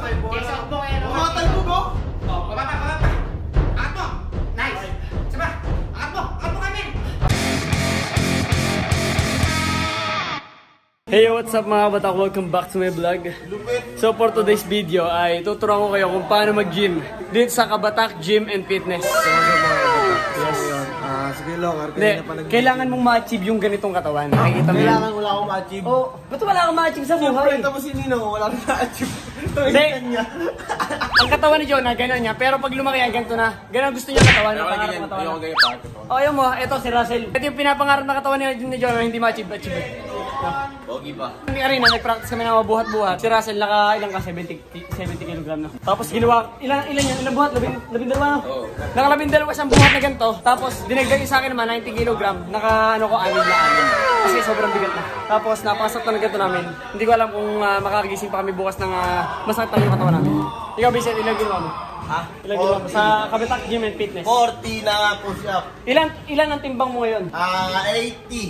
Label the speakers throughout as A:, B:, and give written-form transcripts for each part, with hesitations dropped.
A: Kesa mo kayo.
B: Mamatay mo ba?
A: Oh, bababa. Angat mo. Nice. Saba. Angat mo kami.
C: Hey, what's up mga batak? Welcome back to my vlog. So for today's video ay tuturuan ko kayo kung paano mag-gym dito sa Kabatak Gym and Fitness.
B: Yes. Sige lang,
C: Kailangan mong ma-achieve yung ganitong katawan. Nakikita mo yan?
B: Kailangan wala akong ma-achieve.
C: Oh, ba't wala akong ma-achieve sa buhay?
B: Siyempre, tapos si Nino, wala akong ma-achieve.
C: Hindi. Ang katawan ni Jonah, gano'n niya. Pero pag lumaki yan, ganito na. Gano'n gusto niya katawan. Ayaw mo, ito si Russell. Ito yung pinapangarap na katawan ni Jonah, hindi ma-achieve.
B: Pogi pa.
C: Hindi arena, nag-practice kami ng buhat-buhat. Si Russell ilang ka? 70 kg na. Tapos ginawa, ilan buhat? 12 na? Oo. Naka 12 isang buhat na ganito. Tapos dinagdag sa akin naman 90 kg. Naka ano ko, amin. Kasi sobrang bigat na. Tapos napakasaktan na ganito namin. Hindi ko alam kung makakagising pa kami bukas ng masaktan yung katawan namin. Ikaw, Vincent, ilang ginawa mo?
B: Ha?
C: Ilang ginawa mo? Sa Kabatak Gym and Fitness.
B: 40 na push-up.
C: Ilan ang timbang mo ngayon?
B: 80.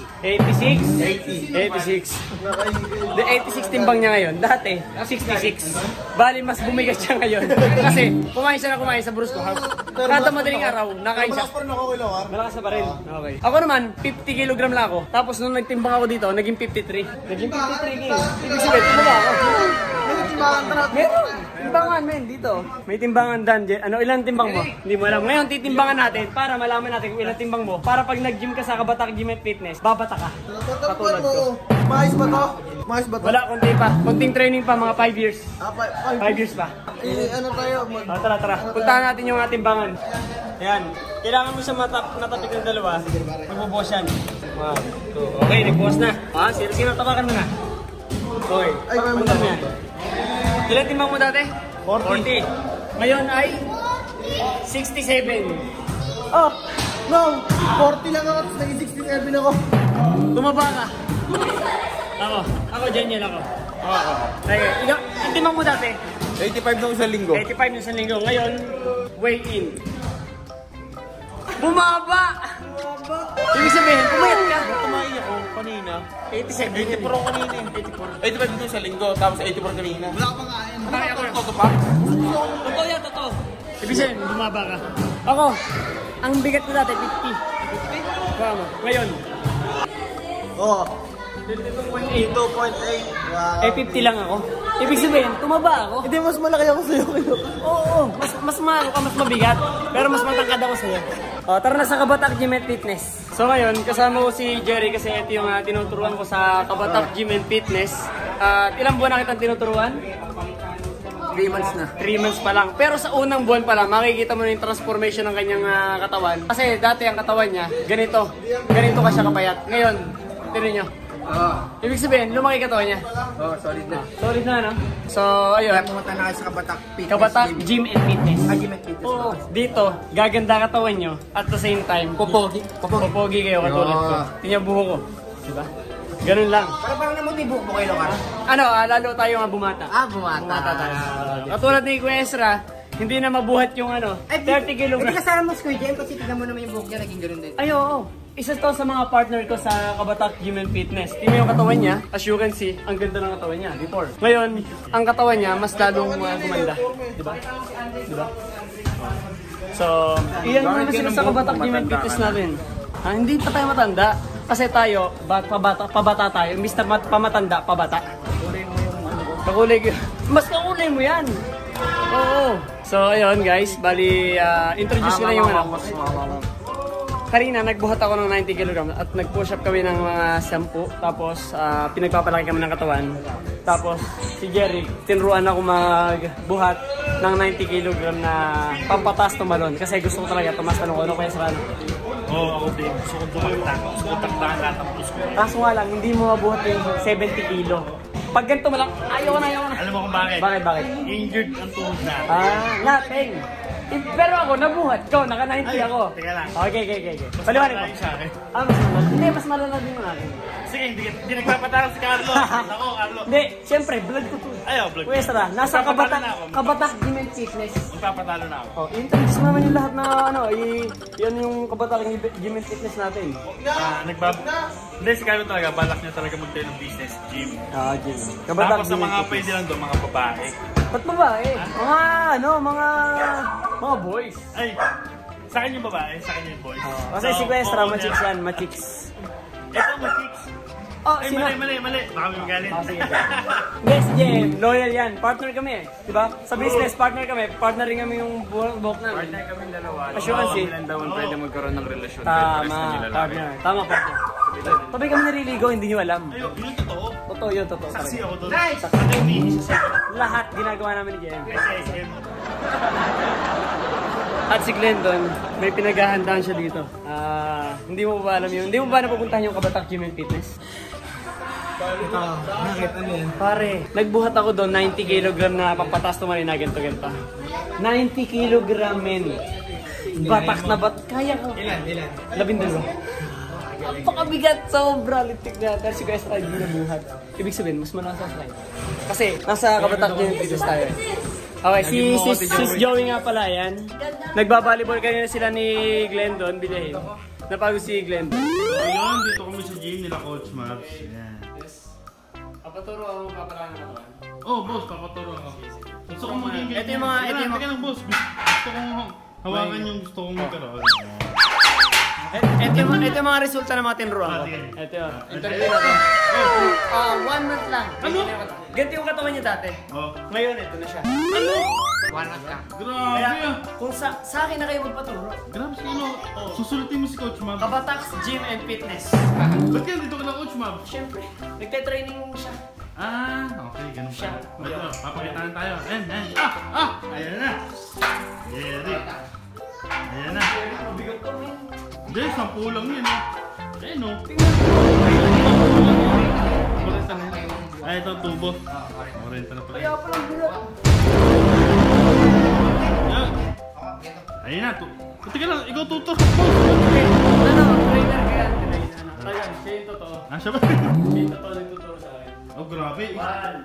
C: 86? 86. The 86 timbang niya ngayon. Dati, 66. Bali, mas bumigat siya ngayon. Kasi, kumain siya sa Brusco House. Kada madaling araw, nakain siya.
B: Malakas pa rin ako kay Lawar.
C: Malakas na pa rin. Okay. Ako naman, 50 kg lang ako. Tapos nung nagtimbang ako dito, naging 53. Naging 53 kg. Ibig sabihin, tumaba ako. Meron. Timbangan, men, dito. May timbangan dan. Ilan timbang mo? Hindi mo alam. Ngayon, titimbangan natin para malaman natin kung ilan timbang mo. Para pag nag-gym ka sa Kabatak Gym and Fitness, babata ka. Katulad ko.
B: Maayos ba to? Maayos ba to?
C: Wala, konti pa. Konting training pa, mga 5 years. 5 years pa.
B: Ano tayo?
C: Tara. Puntahan natin yung ating timbangan. Ayan. Kailangan mo siya natapik ng dalawa. Magbubuhos yan. 1, 2. Okay, nagbuhos na. Sino tapakan mo na? Okay. Punta mo yan. Ilan timbang mo dati? 40. Ngayon ay 67.
B: Oh! No! 40 lang ako, tapos naging 67 ako.
C: Tumaba ka. Ako dyan ako. Okay. Yung timbang mo dati?
B: 85 nung isang linggo.
C: 85 yung isang linggo. Ngayon, weigh in. Bumaba! Ibig sabihin, pumayat ka.
B: Tumain ako kanina.
C: 87.
B: 84 ako kanina. 85 nung isang linggo, tapos 84 kanina. Wala ka pang kain.
C: Bakit ako?
B: Toto pa?
C: Totoo yan, totoo. Ibig sabihin, bumaba ka. Ako, ang bigat ko dati, 50. Tama. Ngayon,
B: Oo.
C: 52.8.
B: 2.8. Wow.
C: 50 lang ako. Ibig sabihin, tumaba ako.
B: Hindi, mas malaki ako sa'yo.
C: Oo, mas mahal ka, mas mabigat. Pero mas matangkad ako sa'yo. Tara na sa Kabatak Gym and Fitness. So ngayon, kasama ko si Jerry kasi ito yung tinuturuan ko sa Kabatak Gym and Fitness. Ilang buwan na kitang tinuturuan?
B: 3 months na.
C: 3 months pa lang. Pero sa unang buwan pa lang, makikita mo na yung transformation ng kanyang katawan. Kasi dati ang katawan niya, ganito ka siya kapayat. Ngayon, tinan nyo. Ibig sabihin, lumaki katawan niya.
B: Solid na.
C: Solid na, no? So, ayun.
B: Kaya pumunta na kayo sa Kabatak Fitness.
C: Kabatak Gym and Fitness.
B: Gym and Fitness.
C: Oo. Dito, gaganda katawan nyo. At the same time, Popogi kayo katulad ko. Tingnan buho ko. Diba? Ganun lang.
B: Parang namotibo mo kayo, Lokar?
C: Lalo tayo nga bumata. Bumata tayo. Katulad ni Kuya Ezra, hindi na mabuhat yung 30 kg.
A: Hindi kasama mo si Kuya Jem kasi tignan mo naman yung buhok niya, naging ganun din.
C: Ay, oo. Isa to sa mga partner ko sa Kabatak Gym and Fitness. Tingnan yung katawan niya. As you can see, ang ganda ng katawan niya before. Ngayon, ang katawan niya mas lalong gumanda. Diba? So, iyan naman sila sa Kabatak Gym and Fitness natin. Hindi pa tayo matanda. Kasi tayo, pabata tayo. Imbis na pamatanda, pabata. Kakulay ko. Mas kakulay mo yan. Oo. So, ayun guys. Bali, introduce ko na yung Kanina, nagbuhat ako ng 90 kg at nag-push up kami ng mga 10. Tapos, pinagpapalaki kami ng katawan. Tapos, si Jerry, tinuruan ako magbuhat ng 90 kg na pampatas tumalon. Kasi gusto ko talaga tumas tanong ko. Ano kaya sa
D: Ako din. Gusto ko bumaktak. Gusto ko taktahan lahat ng puso ko.
C: Kaso nga lang, hindi mo mabuhat yung 70 kg. Pag ganito mo lang, ayaw na.
D: Alam mo kung bakit?
C: Bakit?
D: Injured ang tuhod na.
C: Nothing. Pero ako, nabuhat. Ikaw, naka-90 ako.
D: Teka lang.
C: Okay. Paliwanag ko.
D: Sa akin.
C: Mas malala. Hindi, mas malala din mo natin.
D: Sige, hindi nagpapatarang si Carlo. Ako, Carlo.
C: Hindi, siyempre, blood ko to.
D: Ayaw, vlog.
C: Kuya Sara, nasa Kabatak Gym and Fitness.
D: Magpapatalo na ako.
C: Introduce naman yung lahat na yan yung Kabatak Gym and Fitness natin.
D: Hindi, si Carlo talaga, balak niya talaga magtayo ng business, gym.
C: Gym.
D: Tapos sa mga pwede lang doon, mga babae.
C: Ba't babae? Mga boys.
D: Ay, sa akin yung babae, sa akin yung boys.
C: Kasi si Questra, machiks yan, machiks.
D: Ito, machiks.
C: Oh,
D: Ay,
C: sino?
D: mali. Baka may magalit.
C: Yes, Jem. Loyal yan. Partner kami eh. Diba? Sa business, partner kami. Partner rin kami yung buhok namin.
E: Partner kami dalawa.
C: Assurance eh.
E: Ilan daw ang pwede magkaroon ng relasyon.
C: Tama, partner. Tama, partner. Tabi kami nariligo, hindi nyo alam.
D: Ayun, yun totoo.
C: Totoo yun, totoo.
D: Saksi ako doon.
A: Nice!
D: Saksi ni isa sa
C: Lahat ginagawa namin ni Jem.
D: SM.
C: At si Glendon, may pinaghahandaan siya dito. Hindi mo ba alam yun? Hindi mo ba napupuntahan yung Kabatak Gym and Fitness?
B: Nakita niyo yan.
C: Pare, nagbuhat ako doon 90 kg na pampatas tumarin na ganito. 90 kg men. Batak na kaya ko.
B: Ilan?
C: 12. Napakabigat, sobra litik na. Pero si Guys Ride hindi nabuhat. Ibig sabihin, mas malakas sa slide. Kasi, nasa Kabatak Gym and Fitness tayo. Okay, si Joey nga pala yan. Nagbabalibol kanina sila ni Glendon, bilhin. Napagod si Glendon.
D: Ayun, dito kami sa gym nila Coach Mavs. Ayan.
C: Papaturo ako papalanan na to.
D: Oh, boss, papaturo ako. Gusto kong maging
C: Ito yung mga- ito yung mga-
D: Teka lang, boss. Gusto kong hawakan yung gusto kong magkaroon.
C: Ito yung mga resulta ng mga tinruan ko.
D: Sige.
C: Ito yun. Interview natin. 1 month lang.
D: Ano?
C: Ganito yung katawan niya dati.
D: Oh.
C: Ngayon, ito na siya.
A: 1 month lang.
D: Grabe
C: Kaya,
D: ah.
C: kung sa akin na kayo magpaturo,
D: Grabe si ano. Susulutin mo si Coach Mavs.
C: Kabatak Gym and Fitness.
D: Ba't kaya dito ka na Coach Mavs?
C: Siyempre, nagte-training siya.
D: Okay, ganun
C: Siya.
D: pa. Ito, papakitaan tayo. Ayan. Ayan na. Jerry. Ayan na.
C: Mabigat ko, man.
D: Hindi, 10 lang yun eh. Ayan o. Ay, ito, tubo. 40 na pala.
C: Kaya palang bigat.
D: Ayan. Ayun na. Teka lang, ikaw tutor.
C: Trainer kaya. Ayan, siya yung totoo.
D: Siya ba?
C: Siya yung totoo nagtuturo sa akin.
D: Oh, grabe.
C: 1,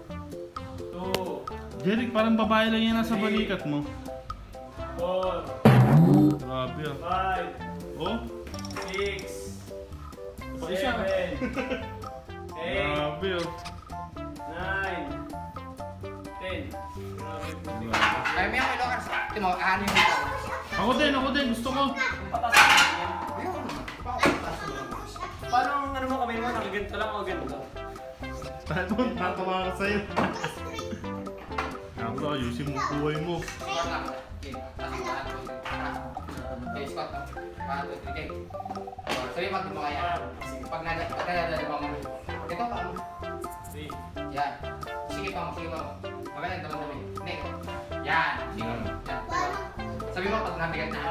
C: 2,
D: Jerry, parang babae lang yan nasa balikat mo.
C: 4,
D: Grabe ah.
C: 5,
D: Oh,
C: 6,
D: pa isa.
C: 7, 8,
D: Grabe oh.
C: 9, 10.
A: Ay, may ako ilokas. Timo, ano yung ito?
D: Ako din, gusto ko.
C: Paano ano mo kami mo? Nakaganto lang o ganito?
D: Tayo, natawa ka sa'yo. Ako, ayusin mo buhay mo.
A: Squat lang. Okay, squat lang. 1, 2, 3, okay. Sabi pag di mo kaya. Pag nadadali mo. Ito pa mo. Yan. Sige pa mo. Mamaya naman sabi. Next. Yan. Sige. Yan. Sabi mo pag nabigat na.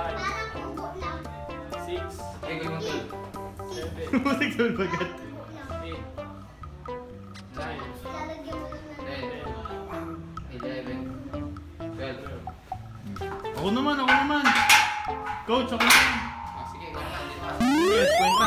C: 6,
A: Okay, gawin mo 2.
C: 7,
D: Mulik yung bagat.
C: 8, 9,
A: 11, 12.
D: Ako naman. Coach, ako naman.
A: Sige, gawin naman. Dito ka.
D: Yes, kwenta.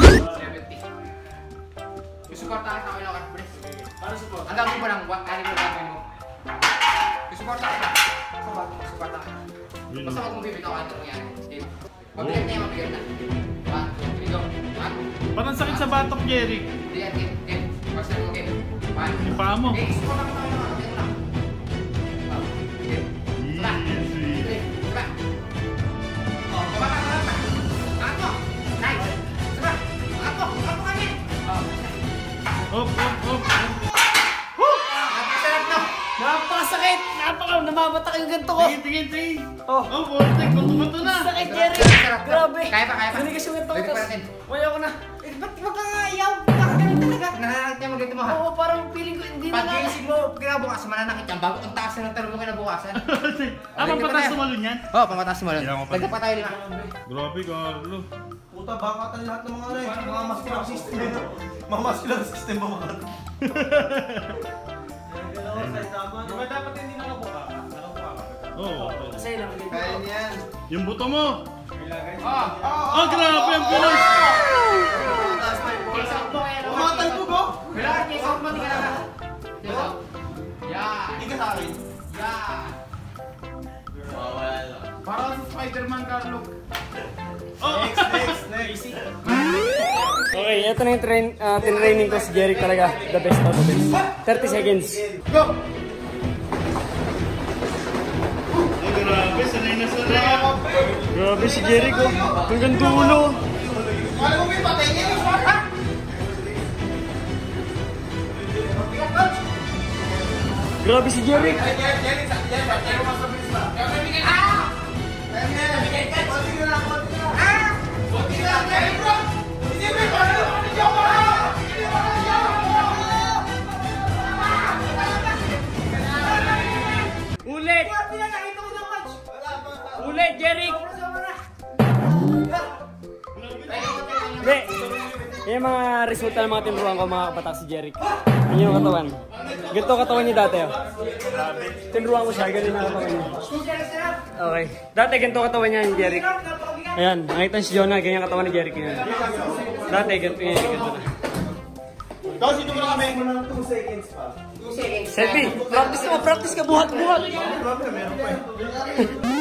A: 70. Isuportahan sa akin lang, Chris.
C: Paano support?
A: Ang gagawin mo lang, ano yung gagawin mo? Isuportahan ka. Isuportahan ka. Basta wag mong bibitaw kahit anong mangyari. Okay. Mabigat na yan, mabigat na. 1, 2, 3, go. 1.
D: Parang sakit sa batok, Jerry.
A: Hindi yan, game. Basta go, game. 1.
D: Yung paa mo.
A: Okay, isuportahan ka lang. Ito lang. Game.
D: Easy.
A: Diba? Oh, baba ka. Angat mo. Nice. Diba? Angat mo kami.
D: Op.
A: Napasarap no.
C: Napakasakit! Namabatak yung ganito ko!
D: Tingin.
C: Oh.
D: Oh, vortex. Bato na.
C: Sakit, Jerry!
A: Sarap no.
C: Grabe!
A: Kaya pa.
C: Nanigas yung ganito ko,
A: Pwede pa
C: tas
A: natin.
C: wala ko na.
A: Ba't wag kang ayaw? Nakagaling talaga. Nananakit niya maganda mo ha.
C: Oo, parang feeling ko hindi na
A: Pag-iisip mo, kinabukasan, mananakit yan. Bago ang taas na ng talong mo kinabukasan.
D: Pampatas tumalon yan?
A: Oo, pamatas mo lang.
D: Kailangan ko pa.
A: Dagdag pa tayo 5.
D: Grabe, Carlo.
B: Puta, bakatan lahat ng mga mga muscular system. Mga muscular system ba mga?
C: Diba dapat hindi nakabuka?
D: Oo.
C: Kasi lang ganito.
B: Kaya niyan.
D: Yung buto mo.
A: Oh,
D: Grabe, ang bilis.
A: case out mo kaya.
B: Umatay po ko?
A: Kailangan case out mo, di ka na. Case out. Yan.
B: Hindi ka sa akin.
A: Yan. Parang sa Spider-Man, Carlo.
B: Next.
C: Okay, ito na yung tinraining ko si Jeric talaga. The best out of the best. 30 seconds.
B: Go!
C: Grabe si Jericho. Hanggang dulo.
B: Wala mo patay niya yung ha?
C: Grabe si Jericho. Ulit! Ulit, Jericho! Hindi. Yan yung mga resulta ng mga tinuruan ko mga kabatak si Jericho. Yan yung katawan. Ganito katawan niya dati. Oh. Tinuruan ko siya, ganun ang katawan niya. Okay. Dati ganito katawan niya yung Jericho. Ayan, nakita si Jonah, ganyan katawan ni Jericho yan. Dati ganito yan, ganito na.
B: Tapos ito muna kami. 2 seconds pa.
C: Selfie, practice ka, buhat-buhat.
B: Meron pa eh.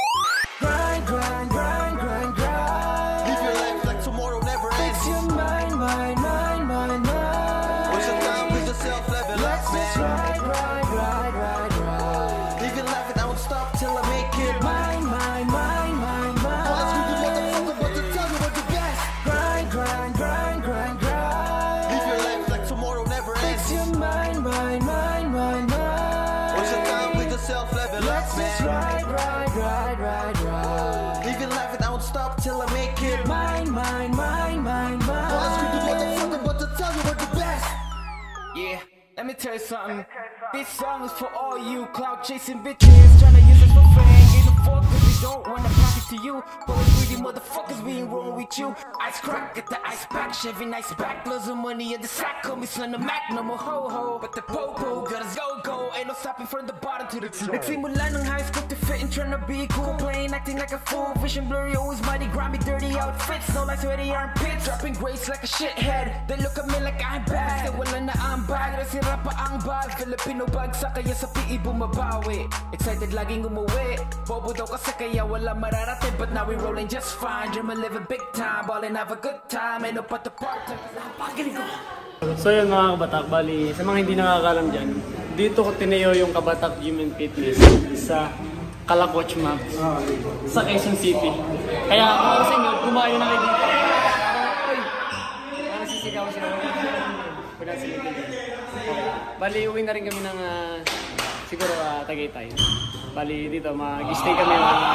F: Let me tell you something. This song is for all you cloud chasing bitches trying to use us for fame. Give a fuck if we don't wanna profit to you. But greedy motherfuckers we ain't wrong with you. Ice crack, get the ice pack, Chevy nice back, loads of money in the sack. Call me son of Mac, no more ho ho. But the po-po got us go-go. Ain't no stopping from the bottom to the top. Nagsimula ng high school to fit and trying to be cool. Playing, acting like a fool. Vision blurry, always mighty, grimy, dirty outfits. No like sweaty armpits. Dropping grades like a shithead. They look at me like I'm bad. Say wala na ang bag. Rasira pa ang bag. Filipino bagsak kaya sa PE bumabawi. Excited laging umuwi. Bobo daw kasi kaya wala mararating. But now we rolling just fine. Dream of living big time. Ballin' have a good time. Ain't no but the part time. Napagaling ko.
C: So yun mga kabatak, bali, sa mga hindi nakakalam dyan, dito ko tinayo yung Kabatak Gym and Fitness sa Kalakoch Maps, sa Quezon City. Kaya kung ako sa inyo, kumain na kayo dito. Uy! Parang sisigaw sila. Wala sila dito. Bali, uwi na rin kami ng siguro Tagaytay. Bali dito, mag-stay kami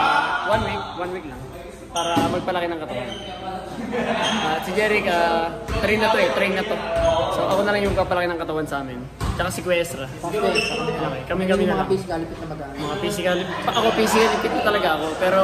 C: 1 week lang. Para magpalaki ng katawan. At si Jeric, train na to. So ako na lang yung kapalaki ng katawan sa amin. Tsaka si Kuestra. Okay, kami na lang.
A: Mga physical fit na mag-ano.
C: Mga physical, ako physical fit na talaga ako. Pero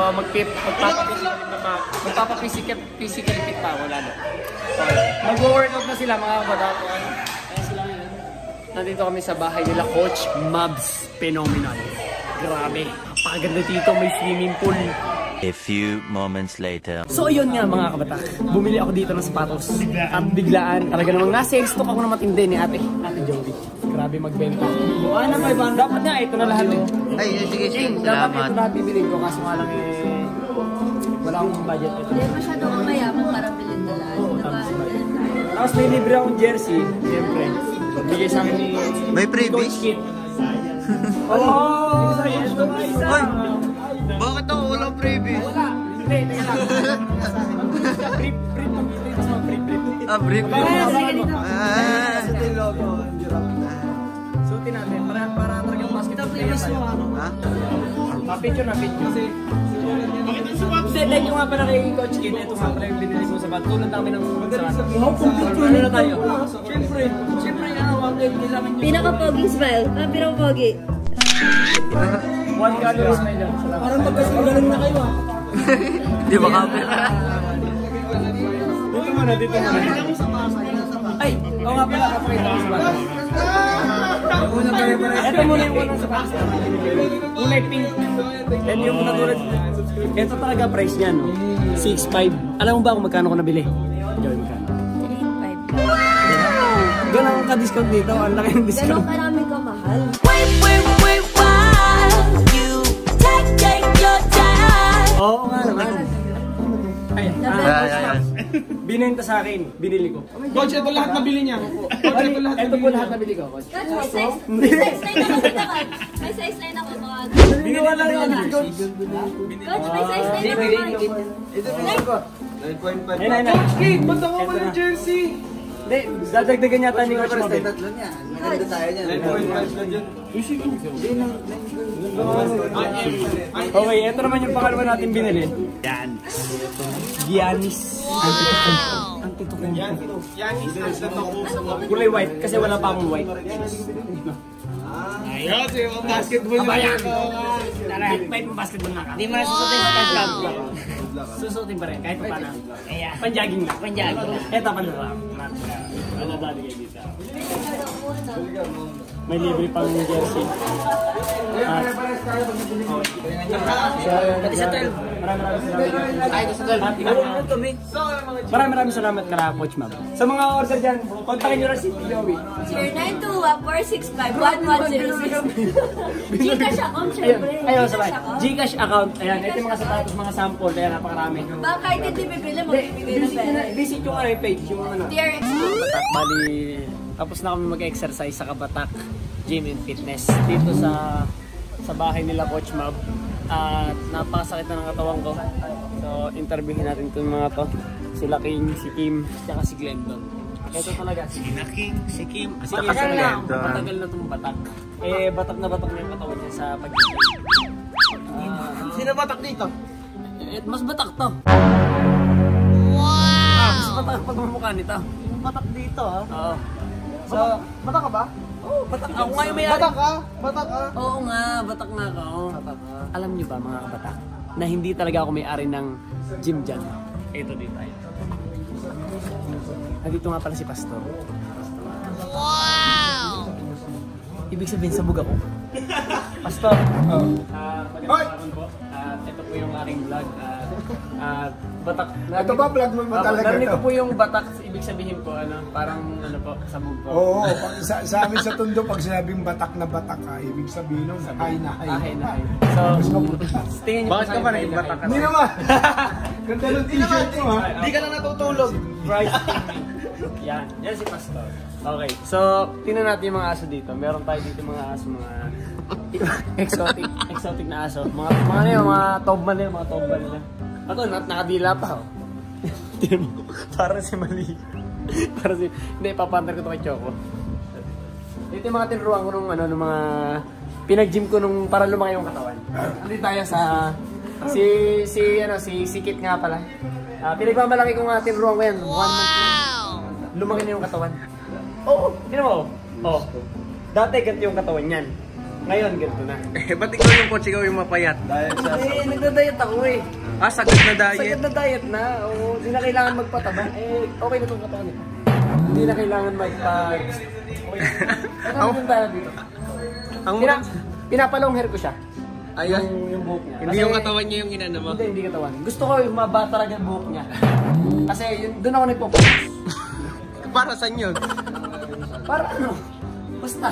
C: magpapa-physical fit pa ako lalo. Okay. Mag-workout na sila mga kabatak. Kaya sila ngayon. Nandito kami sa bahay nila, Coach Mabs Phenomenal. Grabe, napakaganda dito, may swimming pool.
G: A few moments later.
C: So ayun nga mga kabatak, bumili ako dito ng sapatos. At biglaan, talaga namang nasa stock ako na matindi ni Ate Jody. Grabe magbenta. Ano ba iba? Dapat nga ito na lahat eh.
B: Ay, sige.
C: Dapat ito lahat bibilin ko kaso nga lang wala akong budget ito.
H: Hindi masyado kang mayaman para bilhin na lahat.
C: Tapos may libre akong jersey, siyempre. Bigay sa akin ni
B: May freebies?
C: Coach Kit. Oh!
B: Ay! Bakit ako walang freebies?
C: Wala! Hindi, teka lang. Brief.
B: Ah, brief.
C: Ito yung logo. Suotin natin. Para talagang basketball player tayo. Ha? Picture na. Hindi, like yung nga pala kay Coach Kid. Ito nga pala yung binili ko sa bat. Tulad namin ng ano na tayo? Siyempre,
H: Pinaka-pogi smile. Pinaka-pogi.
C: 1 calorie smile lang.
B: Parang magkasagalan na kayo ah.
G: Di ba camera?
C: Dito muna. Ay, oo nga pala, kapakita ko sa bata. Ito muna yung unang sapatos. Kulay pink. Then yung katulad, ito talaga price niya, no? 6.5. Alam mo ba kung magkano ko nabili? Joy, magkano?
H: 3.5.
C: Doon ang ka-discount dito. Ang laki ng discount.
H: Ganun karami ka mahal.
C: Oo nga naman. Ayan. Binenta sa akin, binili ko.
B: Coach, ito lahat nabili niya. Coach, ito lahat
C: Ito po lahat nabili ko, coach.
H: Coach, may size 9 ako dito, coach. May size 9 ako, mga...
C: Binili ko lang yan, coach.
H: Coach, may size 9 ako, coach.
B: Ito binili ko. 9.5.
C: Ayun.
B: Coach, Kate, ba't ako ka ng jersey?
C: Hindi, dadagdagan yata ni Coach Mabel.
H: Coach,
B: 9.5 na dyan.
C: Okay, ito naman yung pangalawa natin binili. Yan. Giannis. Antetokounmpo.
B: Yanis,
C: Kulay white kasi wala pa akong white.
B: ayun, yung basketball niya.
C: Tara, white mo basketball na ka. Hindi mo na susutin sa camp. Susutin pa rin, kahit pa paano. Panjogging na. Ito pa na lang. Ano dali kayo dito? May libre pang jersey. Pati sa 12. Maraming salamat kala Coach Mab. Sa mga order dyan, kontakin nyo rin si Joey.
H: 0921-465-1106. Gcash account, syempre.
C: Ayun, sabay. Gcash account. Ayan, ito yung mga sapatos, mga sample. Kaya napakarami.
H: Baka kahit hindi bibili, magbibigay ng pera.
C: Visit yung ano, page. Yung ano.
H: TRX
C: Batak, bali, tapos na kami mag-exercise sa Kabatak Gym and Fitness dito sa bahay nila Coach Mab. At napakasakit na ng katawan ko. So, interviewin natin itong mga to. Sila King, si Kim, tsaka si Glendon. Ito talaga. Si King, si Kim, si Glendon. Matagal na itong Batak. Batak na yung katawan niya sa pag-gym.
B: Sino batak dito?
C: Mas batak to. Mas batak ang pagmumukha nito.
B: Batak dito, ha?
C: Oo. So,
B: Batak ka ba?
C: oh, batak ako nga yung may-ari.
B: Batak ka? Batak ka?
C: Oo nga, batak nga ako. Alam niyo ba mga kabatak, na hindi talaga ako may-ari ng gym dyan. Ito dito tayo. Nandito nga pala si Pastor. Wow! Ibig sabihin sabog ako. Pastor, magandang hapon po. Ito po yung aking vlog. Batak.
B: Ito ba vlog mo talaga
C: Narinig
B: ito?
C: ko po yung batak, ibig sabihin po, parang po, sabog po.
I: Oo, sa amin sa Tondo, pag sinabing batak na batak ka, ibig sabihin nun, hay na hay.
C: Ahay na ahay. So, tingin niyo
B: Bakit ka ba naging batak ka?
I: Hindi naman! Ganda ng t-shirt mo ha.
B: Hindi ka na natutulog.
C: Price. Yan si Pastor. Okay, so tingnan natin yung mga aso dito. Meron tayo dito mga aso, mga exotic na aso. Mga tobman nila, Ito, nakadila pa oh. Tingnan mo, parang si Mali. Hindi, papantar ko ito kay Choco. Ito yung mga tinuruan ko nung mga pinag-gym ko nung para lumaki yung katawan. Nandito tayo sa si Kit nga pala. Pinagmamalaki ko nga tinuruan ko yan. 1 month na. Lumaki na yung katawan. Oo, tingnan mo. Oh. Dati ganito yung katawan niyan. Ngayon ganito na.
B: Ba't ikaw yung coach, ikaw yung mapayat?
C: Nagda-diet ako eh.
B: Sagad na diet.
C: Sagad na diet na. Oo, hindi na kailangan magpataba. Okay na itong katawan nito. Hindi na kailangan magpag... Okay. Ano tayo dito? Pinapalong hair ko siya.
B: Ayun.
C: Yung buhok niya.
B: Hindi yung katawan niya yung inano mo?
C: Hindi katawan. Gusto ko yung maba talaga yung buhok niya. Kasi doon ako nagpo-focus.
B: Para saan yun?
C: Para ano? Basta.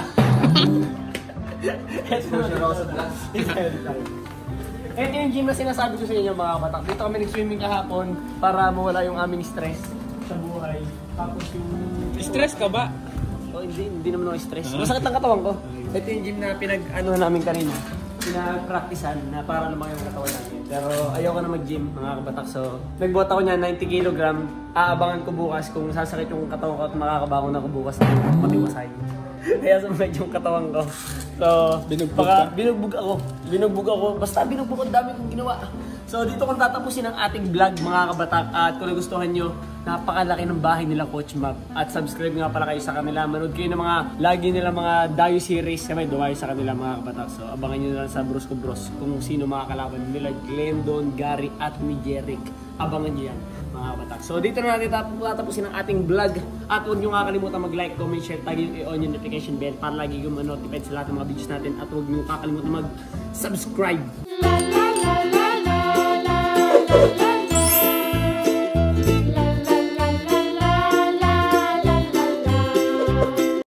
C: Ito yung gym na sinasabi ko sa inyo mga kabatak. Dito kami nag-swimming kahapon para mawala yung aming stress sa buhay. Tapos yung...
B: Stress ka ba?
C: Oh, hindi naman ako stress. Masakit ang katawan ko. Ito yung gym na pinag-ano namin kanina. Pinag-practicean na para lumaki yung katawan namin. Pero ayoko na mag-gym mga kabatak. So, nagbuhat ako niya 90 kg. Aabangan ko bukas kung sasakit yung katawan ko at makakabangon ako bukas ng matiwasay. Kaya sumakit yung katawan ko. So, binugbog ako. Basta binugbog ang dami kong ginawa. So, dito kung tatapusin ang ating vlog mga kabatak. At kung nagustuhan nyo, napakalaki ng bahay nila Coach Mab. At subscribe nga pala kayo sa kanila. Manood kayo ng mga lagi nila mga Dayo series. Kami dumayo sa kanila mga kabatak. So, abangan nyo na lang sa Bros ko Bros kung sino mga kalaban nila. Glendon, Gary at ni Jeric. Abangan nyo yan mga kabatak. So, dito na natin tatapusin ang ating vlog. At huwag nyo kakalimutan mag-like, comment, share, tag yung i-on yung notification bell para lagi kayo ma-notified sa lahat ng mga videos natin. At huwag nyo kakalimutan mag-subscribe.